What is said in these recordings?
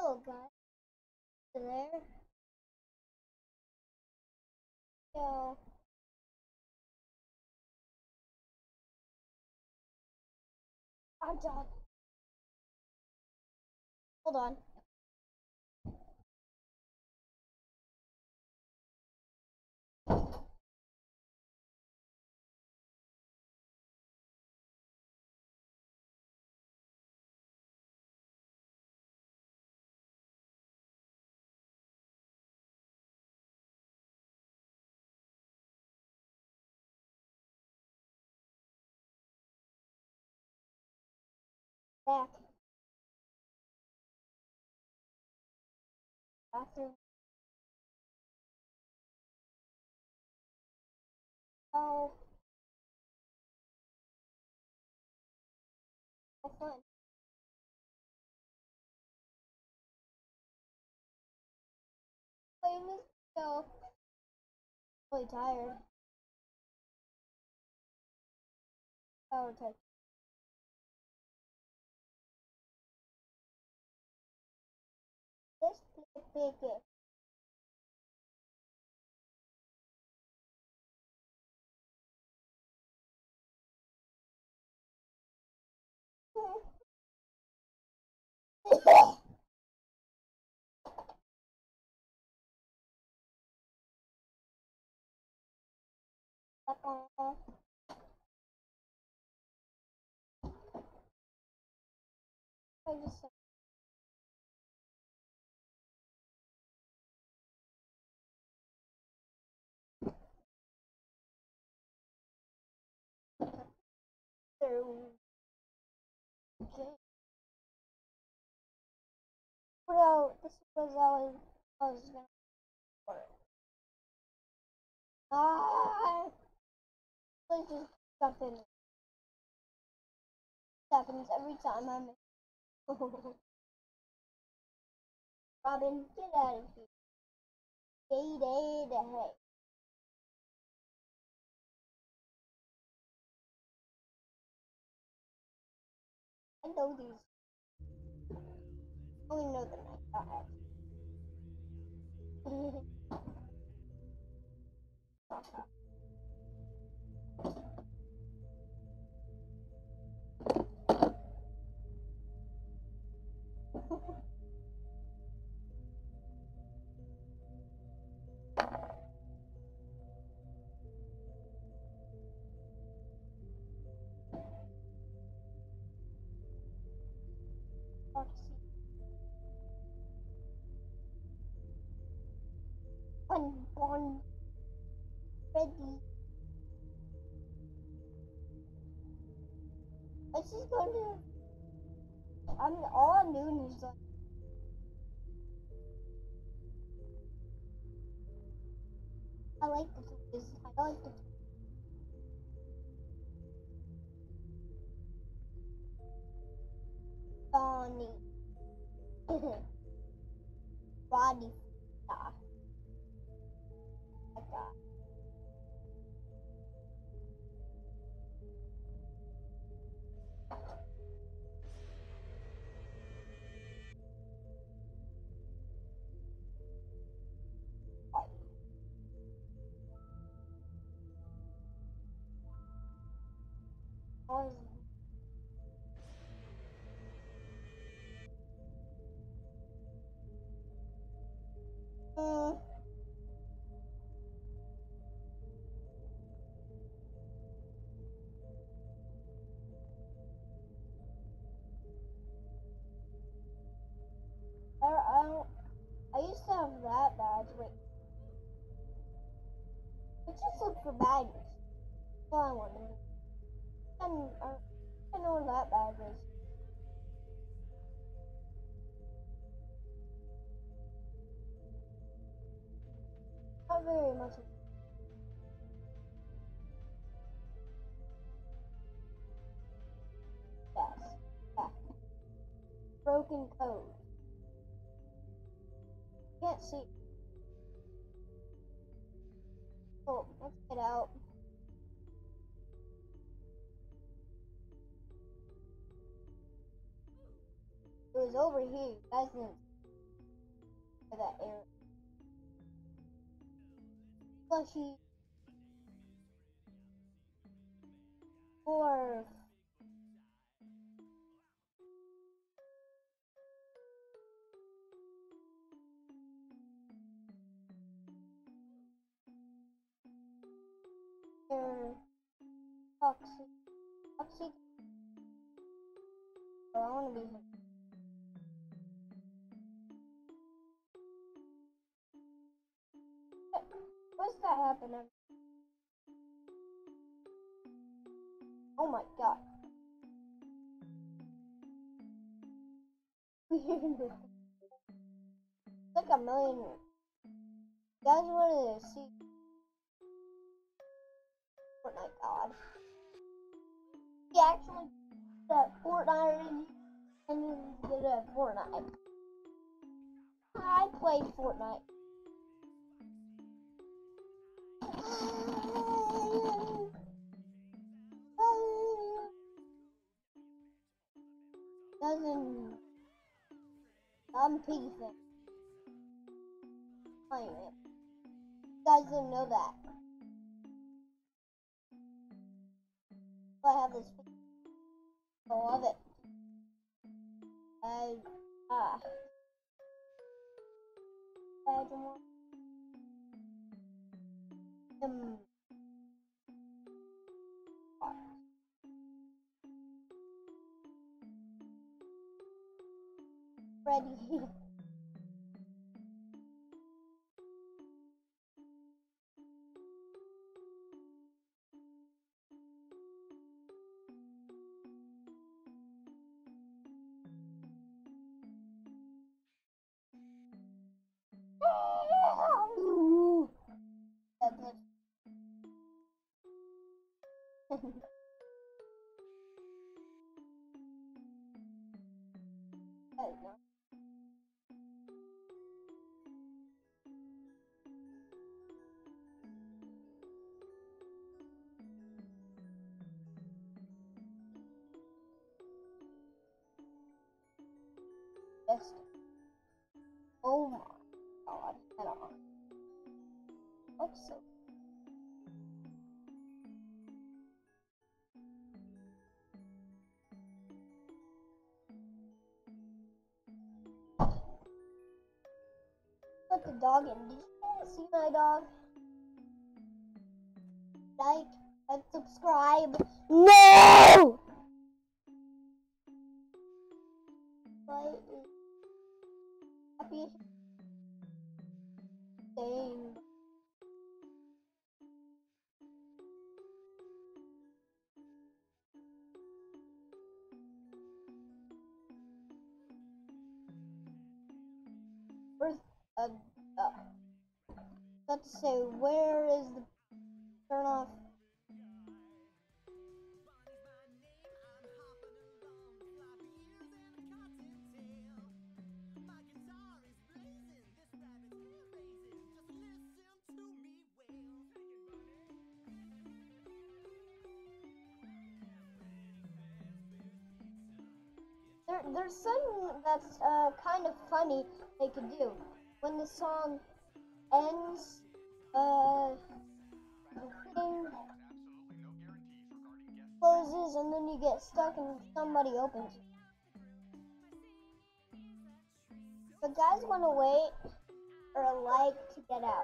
Hello guys, there. So I'm done. Hold on. Back. Bathroom. Oh, how fun. Playing this show. Really tired. Power touch. Let's play big. I just okay. Well, this was I was gonna work. Let's just jump in. Happens every time I'm Robin, get out of here. Hey. I know these. I only know the night Unborn Freddy. Let's just go to. All I'm doing is like. I like the toys. I like the Bonnie. Roddy. Yeah. Like that. Always. Mm. I don't. I used to have that badge. Wait. Let's just look for badges. That's all I want to know. I know where that badge is. Not very much. Yes. Yeah. Broken code. Can't see. Oh, let's get out. It was over here. You guys didn't. for that area. Plushy. Or they're toxic. Toxic. Or I want to be here. What's that happening? Oh my god. It's like a million. You guys want to see Fortnite God? He actually that Fortnite and you get a Fortnite. I play Fortnite. Doesn't I'm a piggy fan. Playing it. You guys didn't know that. I have this. I love it. I don't want them. Ready. Just, oh my god, head on. Looks so. Put the dog in. Did you guys see my dog? Like and subscribe. No! But happy thing. Where's about to say where is the turn off? There's something that's kind of funny they could do. When the song ends, the thing closes and then you get stuck and somebody opens it. But guys want to wait or like to get out.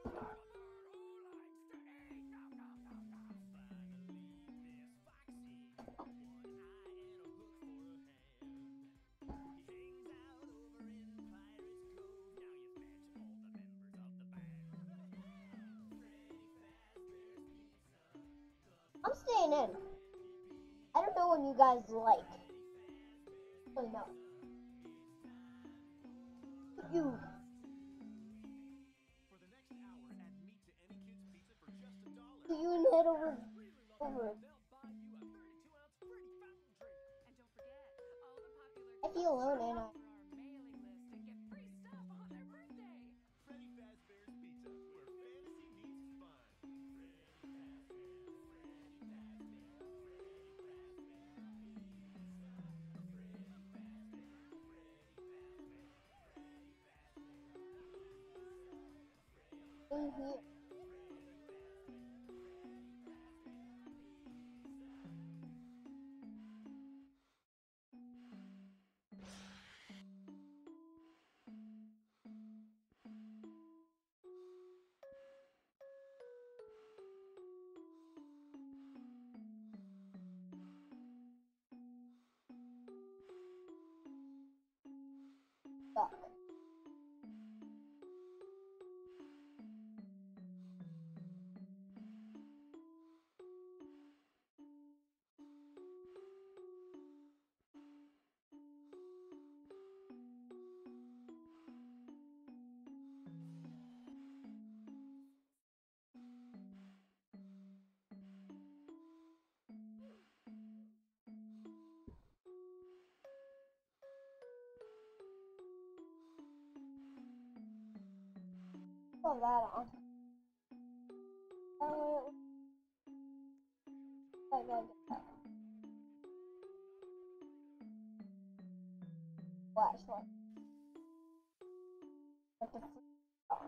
I'm staying in. I don't know what you guys like. Really no. You. You and head over. I feel alone, and in here. Stuck. Put that on. I gotta get that. Flashlight. What the fuck?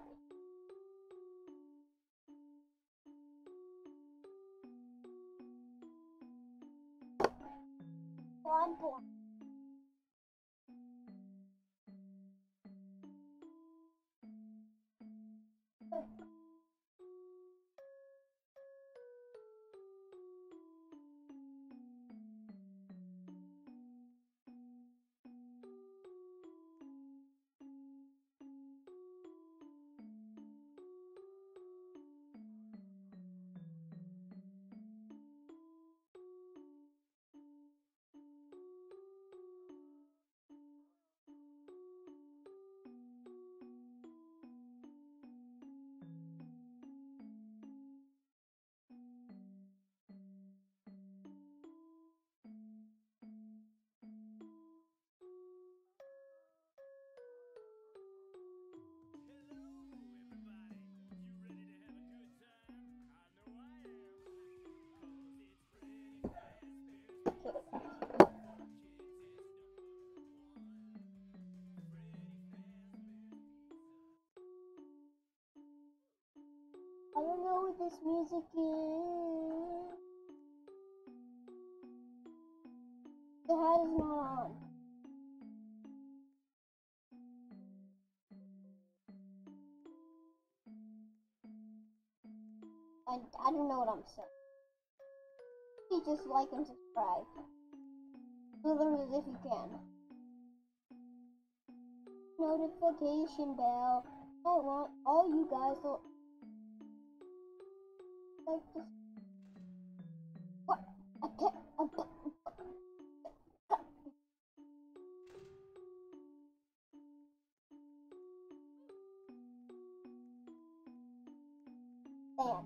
Blind. I don't know what this music is. The hat is not on. I don't know what I'm saying. Please just like and subscribe. Slither if you can. Notification bell. I want all you guys to like this. What? Damn.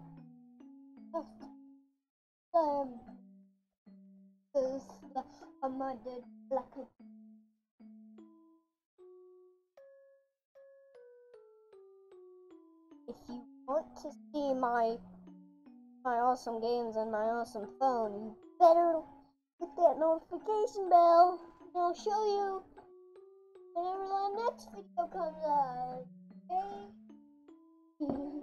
Is the murdered black. If you want to see my awesome games and my awesome phone, you better hit that notification bell, and I'll show you whenever the next video comes out. Okay?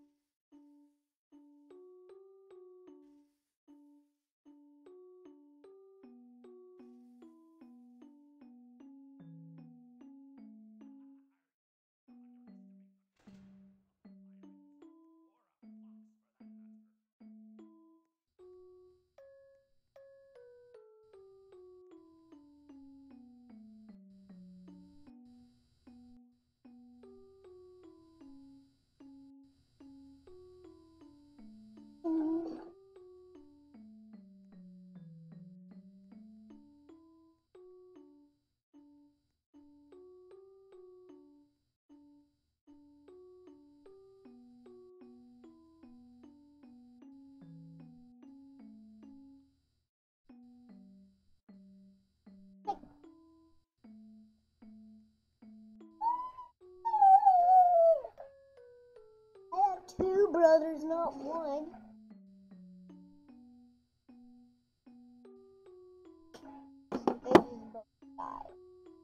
I have two brothers, not one. They just both died.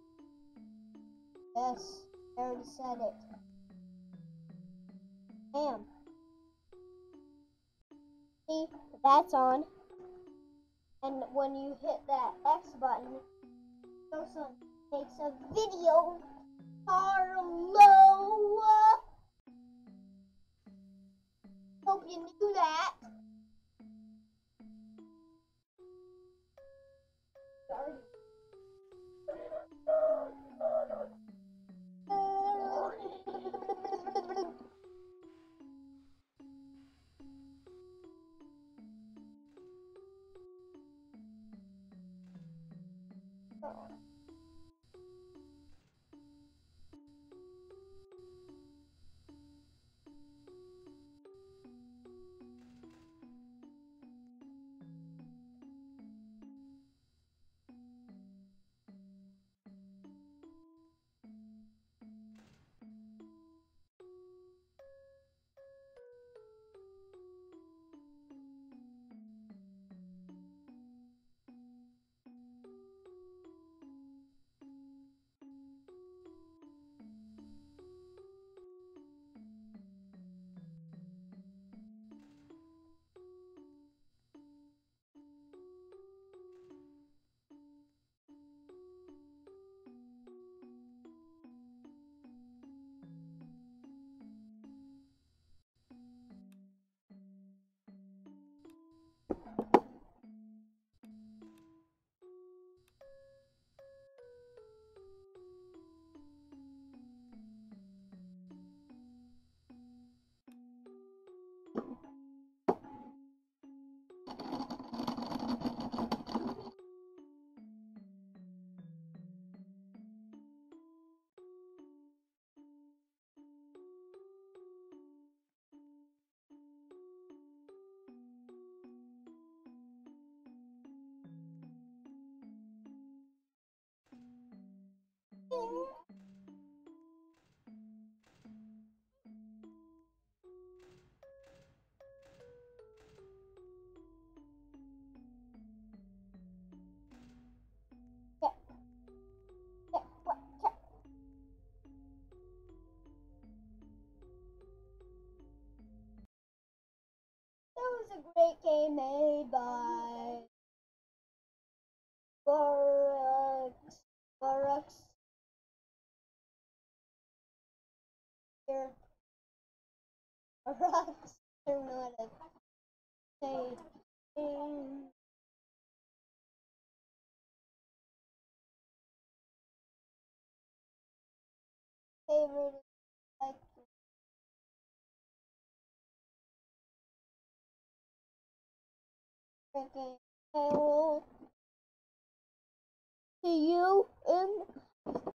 Yes, I already said it. Damn. That's on. And when you hit that X button, Joseph makes a video. Carlo! Hope you knew that. That was a great game made by Barux here. Barux, I don't know how to say it. Favorite like freaking I will see you in